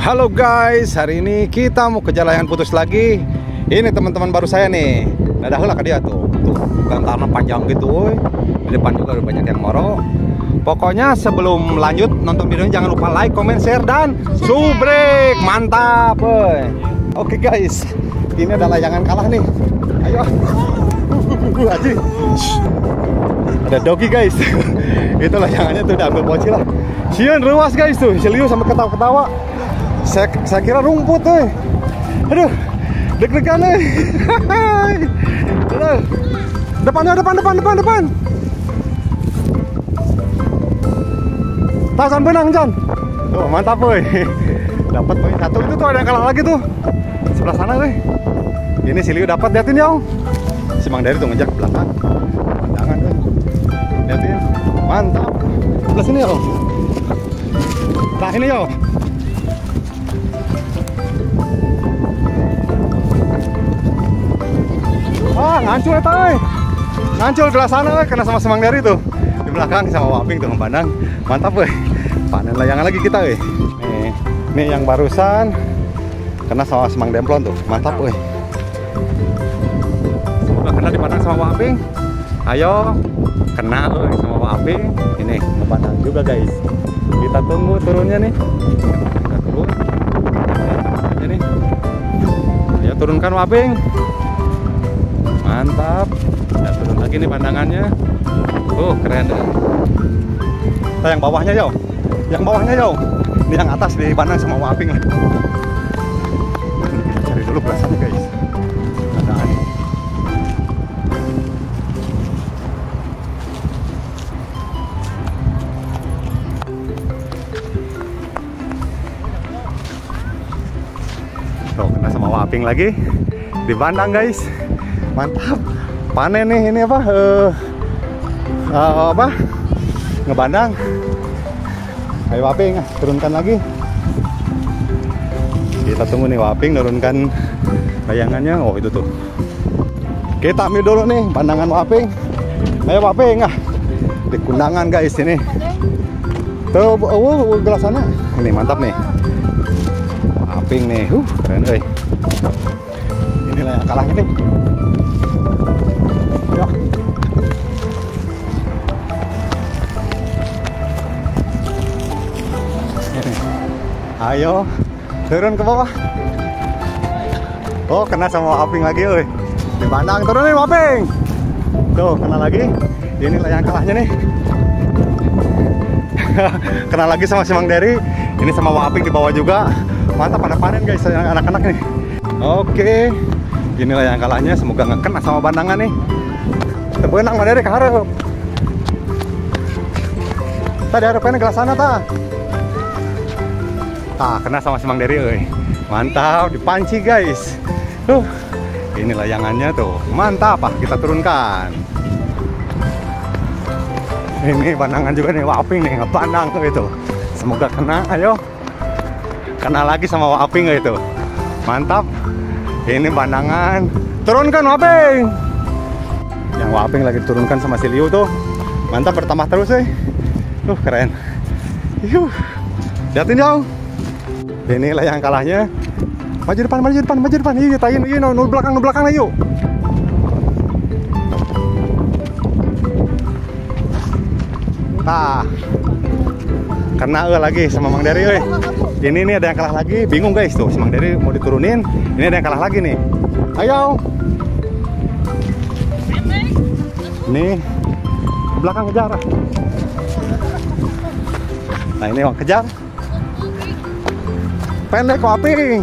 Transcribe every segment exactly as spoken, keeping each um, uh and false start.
Halo guys, hari ini kita mau ke Jalayan Putus lagi. Ini teman-teman baru saya nih. Nah dah lah ke dia tuh. Tuh, karena panjang gitu, woy. Di depan juga udah banyak yang moro. Pokoknya sebelum lanjut nonton videonya jangan lupa like, comment, share dan subrek. Mantap, woy. Oke guys, ini ada layangan kalah nih. Ayo. Aji. Ada doggy guys. Itu layangannya tuh udah ambil poci lah. Sian ruas guys tuh, Seliu sampai ketawa-ketawa. Saya, saya kira rumput tuh. Aduh, deg-degan nih. Aduh. Depannya, depan, depan, depan, depan. Tasan benang, Jan. Tuh, mantap, boy. Dapat poin satu. Itu tuh ada yang kalah lagi tuh. Sebelah sana, tuh. Ini Siliu dapat, liatin ya. Si Mang Dari tuh ngejar ke belakang. Pandangan, tuh. Liatin. Mantap. Sebelah sini, ya. Nah, ini, ya. Wah, ngancul ya, tay. Ngancul ke sana, we. Kena sama Semang Dari tuh. Di belakang sama Waping tuh ngepandang. Mantap, weh. Panen layangan lagi kita, weh. Nih, nih yang barusan kena sama Semang Demplon tuh. Mantap, weh. Semoga kena dipandang sama Waping. Ayo, kena weh sama Waping. Ini ngepandang juga, guys. Kita tunggu turunnya nih. Kita turun. Ini nih. Ayo turunkan Waping. Mantap. Kita turun lagi nih pandangannya. Oh, keren deh. Kita yang bawahnya, yo. Yang bawahnya, yo. Ini yang atas dipandang sama Waping. Cari dulu perasaannya, guys. Pandangan. Tuh, kena sama Waping lagi. Dipandang, guys. Mantap, panen nih ini apa? Uh, uh, apa? Ngebandang. Ayo Waping, turunkan lagi. Kita tunggu nih Waping nurunkan layangannya. Oh itu tuh. Kita ambil dulu nih pandangan Waping. Ayo Waping, ah. Di kundangan guys ini. Tuh, uh, uh, gelas sana. Ini mantap nih. Waping nih, uh, keren, eh. Inilah yang kalahnya nih. Ayo turun ke bawah. Oh kena sama Waping lagi, woi. Dipandang, turunin Waping. Tuh kena lagi. Ini lah yang kalahnya nih. Kena lagi sama si Mang Dari. Ini sama Waping di bawah juga. Mantap, pada panen guys anak-anak nih. Oke, inilah yang kalahnya. Semoga nggak kena sama bandangan nih. Tebenang Mang Dari keharap. Tadi harapnya gelas sana ta. Ah, kena sama si Mang Dari, euy. Mantap, dipanci guys. Tuh. Ini layangannya tuh. Mantap, ah kita turunkan. Ini pandangan juga nih Waping nih, ngepandang tuh itu. Semoga kena, ayo. Kena lagi sama Waping itu. Mantap. Ini pandangan. Turunkan Waping. Yang Waping lagi diturunkan sama si Liu tuh. Mantap, bertambah terus, euy. Tuh, keren. Yuh. Lihatin dong. Inilah yang kalahnya. Maju depan, maju depan, maju depan. Iya, tayin, iya, nol belakang, nol belakang, ayo. Nah, kena e lagi sama Mang Dari, we. Ini nih ada yang kalah lagi. Bingung guys tuh, si Mang Dari mau diturunin. Ini ada yang kalah lagi nih. Ayo. Nih, ke belakang kejar. Nah ini Wang kejar. Pendek Waping.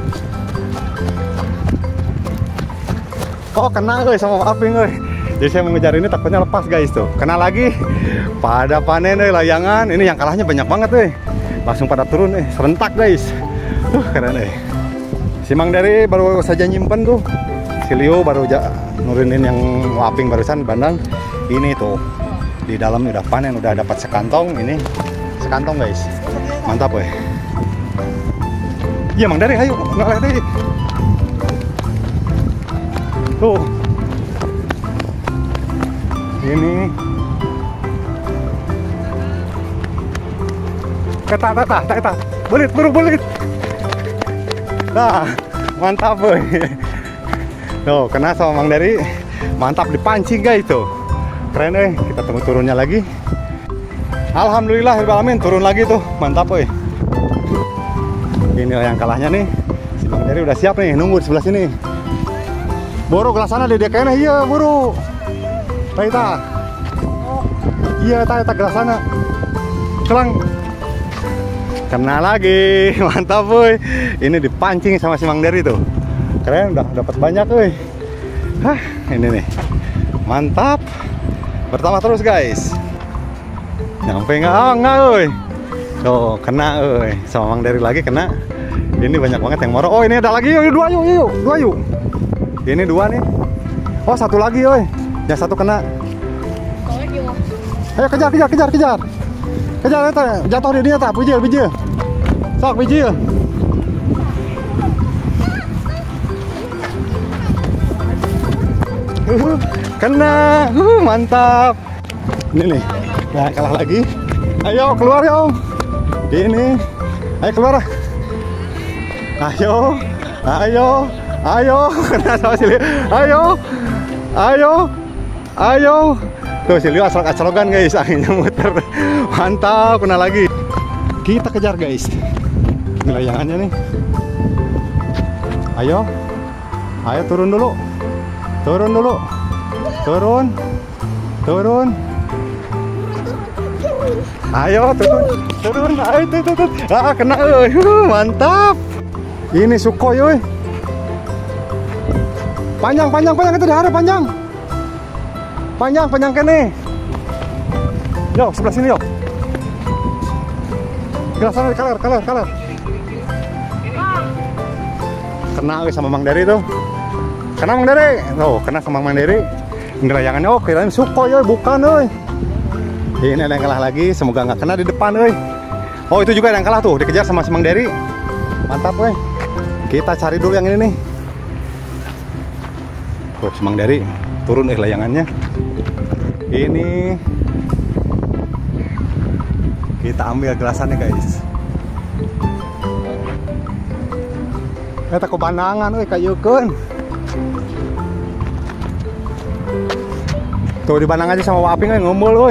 Oh kena guys sama Waping, guys. Jadi saya mengejar ini takutnya lepas guys tuh. Kena lagi. Pada panen eh layangan. Ini yang kalahnya banyak banget eh. Langsung pada turun eh, serentak guys. Tuh keren eh. Si Mang Dari baru saja nyimpen tuh. Si Liu baru ja nurunin yang Waping barusan bandang. Ini tuh di dalam udah panen, udah dapat sekantong. Ini sekantong guys. Mantap weh. Iya Mang Dari, ayo, nggak lihat aja. Tuh. Ini. Kata, kata, kata, belit, buru, belit. Nah, mantap boy. Tuh, kena sama Mang Dery. Mantap dipancing guys tuh. Keren eh, kita tunggu turunnya lagi. Alhamdulillah alamin turun lagi tuh. Mantap boy. Ini yang kalahnya nih. Si Mang Dery udah siap nih, nunggu di sebelah sini. Buru ke sana dia kayaknya iya buru. Taita. Iya taita ke sana. Kelang. Kena lagi, mantap boy. Ini dipancing sama si Mang Dery tuh. Keren, udah dapat banyak boy. Hah, ini nih. Mantap. Pertama terus guys. Nyampe nggak? Oh, nggak boy. Tuh, kena boy. Sama Mang Dery lagi kena. Ini banyak banget yang moro. Oh, ini ada lagi yuk, dua yuk, yuk, dua yuk. Ini dua nih. Oh, satu lagi boy. Yang satu kena. Ayo kejar, kejar, kejar, kejar. Kejar eta, jatuh di dia tak, bijil, bijil. Sok bijil. Uh, kena, uh, mantap. Ini nih, nah kalah lagi. Ayo keluar ya om. Ini, ayo keluar. Ayo, ayo, ayo. Kena sama sini. Ayo, ayo, ayo. Tuh si Leo aslog-aslogan guys, anginnya muter. Mantap, kena lagi. Kita kejar guys. Ini layangannya nih. Ayo. Ayo turun dulu. Turun dulu. Turun. Turun. Ayo turun. Turun. Ayo tuh tuh tuh. Ah, kena euy. Uh, mantap. Ini Sukhoi euy. Panjang, panjang, panjang itu dihara panjang. Panjang, panjang kene. Yo, sebelah sini yo. Gelas sana kaler, kaler, kaler. Kena sama Mang Dery tuh. Kena Mang Dery. Oh, kena sama Mang Dery. Ini layangannya oh, kirain Sukhoi euy, bukan euy. Ini ada yang kalah lagi, semoga nggak kena di depan euy. Oh, itu juga ada yang kalah tuh, dikejar sama si Mang Dery. Mantap euy. Kita cari dulu yang ini nih. Tuh, si Mang Dery turun eh layangannya. Ini kita ambil gelasannya guys. Kita kebanangan euy kayeukeun. Tuh dibanang aja sama Waping euy ngumpul euy.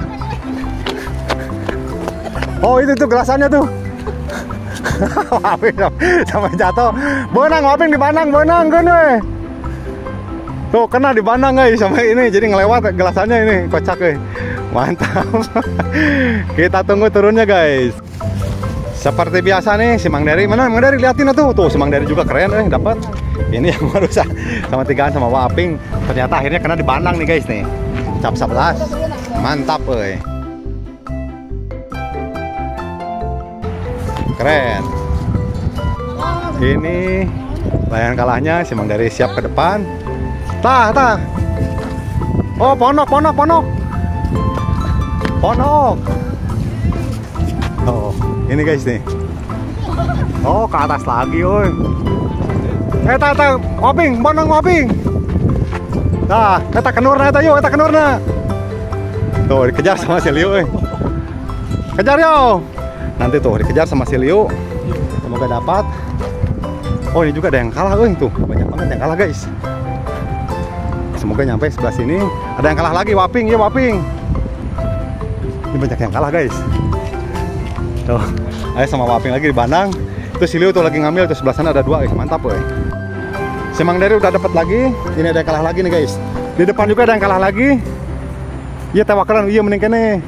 Oh itu tuh gelasannya tuh. Waping sama jatuh. Benang Waping dibanang, benang kan euy. Tuh kena dibanang guys sama ini, jadi ngelewat gelasannya ini, kocak guys. Mantap. Kita tunggu turunnya guys. Seperti biasa nih si Mang Dery, mana Mang Dery liatin tuh, tuh si Mang Dery juga keren eh dapat. Ini yang berusaha sama tigaan sama Waping. Ternyata akhirnya kena dibanang nih guys nih. Cap sebelas. Mantap euy. Keren. Ini layan kalahnya si Mang Dery siap ke depan. Tah, tah. Oh, ponok, ponok, ponok. Ponok. Oh, ini guys nih. Oh, ke atas lagi, oi. Eh, tah, tah, Waping, ponok Waping. Tah, eta kenurna eta yuk, eta kenurna. Tuh, dikejar sama si Liu, oi. Kejar yo. Nanti tuh dikejar sama si Liu. Semoga dapat. Oh, ini juga ada yang kalah, oi. Tuh, banyak banget yang kalah, guys. Semoga nyampe sebelah sini. Ada yang kalah lagi, Waping, ya Waping. Ini banyak yang kalah guys. Tuh, ayo sama Waping lagi dibanang. Itu si Liu tuh lagi ngambil, tuh sebelah sana ada dua, eh. Mantap boy. Si Mang Dery udah dapat lagi. Ini ada yang kalah lagi nih guys. Di depan juga ada yang kalah lagi. Iya tewakalan, iya mending kene.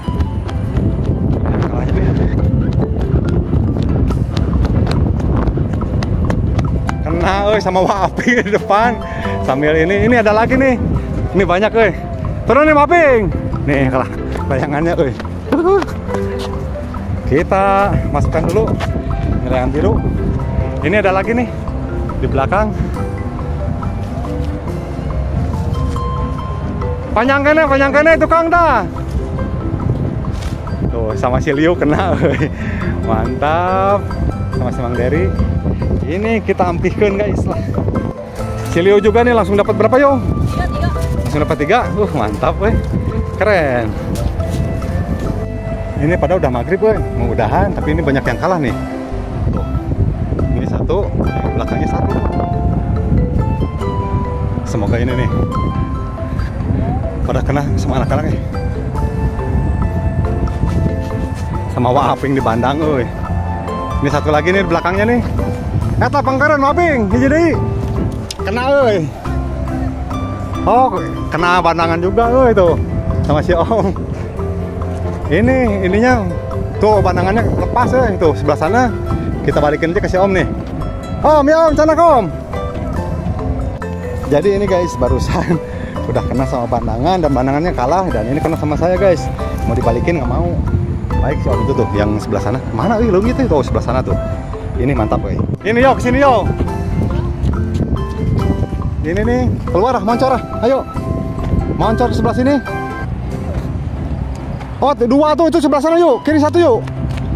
Kena, eh sama Waping di depan. Sambil ini, ini ada lagi nih. Ini banyak, euy. Turun nih, Waping. Nih, kalah layangannya, euy. Kita masukkan dulu. Ini layangan biru. Ini ada lagi nih di belakang. Panjang kene, panjang kene tukang dah. Tuh, sama si Liu kena, euy. Mantap. Sama si Mang Dery. Ini kita ampihkan guys lah. Si Liu juga nih langsung dapat berapa yo? Tiga, tiga. Langsung dapat tiga. Uh mantap weh. Keren. Ini pada udah maghrib weh. Mau udahan tapi ini banyak yang kalah nih. Tuh. Ini satu. satu, belakangnya satu. Semoga ini nih pada kena sama anak-anak ya. Sama Waping di bandang, euy. Ini satu lagi nih di belakangnya nih. Eta pangkaran Waping, hiji deui. Kena euy. Oh, kena bandangan juga euy tuh sama si Om. Ini ininya tuh bandangannya lepas ya itu sebelah sana. Kita balikin aja ke si Om nih. Om, ya Om, sana Om. Jadi ini guys barusan udah kena sama bandangan dan bandangannya kalah dan ini kena sama saya guys. Mau dibalikin nggak mau. Baik si Om itu tuh yang sebelah sana. Mana wih lo gitu tuh sebelah sana tuh. Ini mantap wih. Ini yo kesini yo. Ini nih keluar ah, moncor ah. Ayo. Moncor ke sebelah sini. Oh, dua tuh itu sebelah sana yuk. Kiri satu yuk.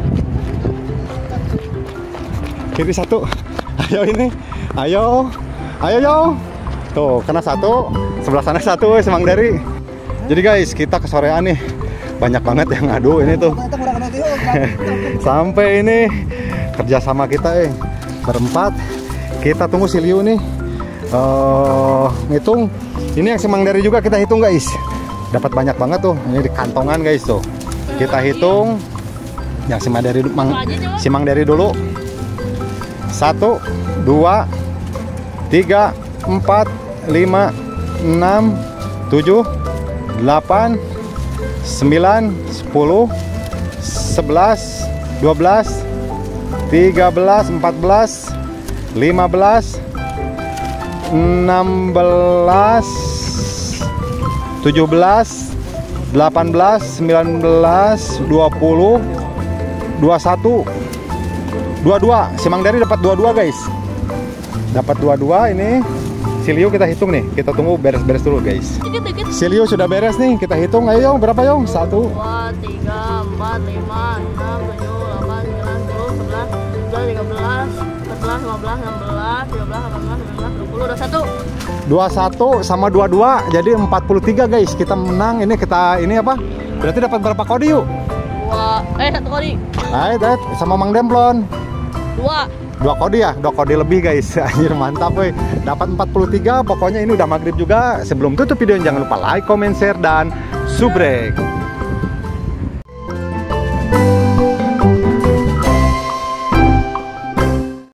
Kiri satu. Ayo ini. Ayo. Ayo yo. Tuh, kena satu. Sebelah sana satu, Semang Dari. Jadi guys, kita kesorean nih. Banyak banget yang ngadu ini tuh. Sampai ini kerjasama kita eh berempat. Kita tunggu si Liu nih. Uh, ngitung. Ini yang Semang Dari juga kita hitung guys. Dapat banyak banget tuh. Ini di kantongan guys tuh. Kita hitung. Yang Semang Dari Mang, Semang Dari dulu. Satu, dua, tiga, empat, lima, enam, tujuh, delapan, sembilan, sepuluh, sebelas, dua belas, tiga belas, empat belas, lima belas, enam belas, tujuh belas, delapan belas, sembilan belas, dua puluh, dua puluh satu, dua puluh dua. Semang Dari dapat dua puluh dua guys. Dapat dua puluh dua ini. Silio kita hitung nih. Kita tunggu beres-beres dulu guys. Silio sudah beres nih. Kita hitung. Ayo berapa Yong? Satu, dua, tiga, empat, lima, enam, tujuh, delapan, sembilan, sepuluh, sebelas, tiga belas, empat belas, lima belas, enam belas, tujuh belas, delapan belas, sembilan belas, dua puluh, dua puluh satu. dua puluh satu sama dua puluh dua jadi empat puluh tiga guys. Kita menang. Ini kita ini apa? Berarti dapat berapa kode yuk? Dua, eh satu kode. Ayo dat sama Mang Demplon. Dua. Dua kode ya? Dua kode lebih guys. Anjir mantap woi. Dapat empat puluh tiga. Pokoknya ini udah maghrib juga. Sebelum tutup video jangan lupa like, comment, share dan subrek.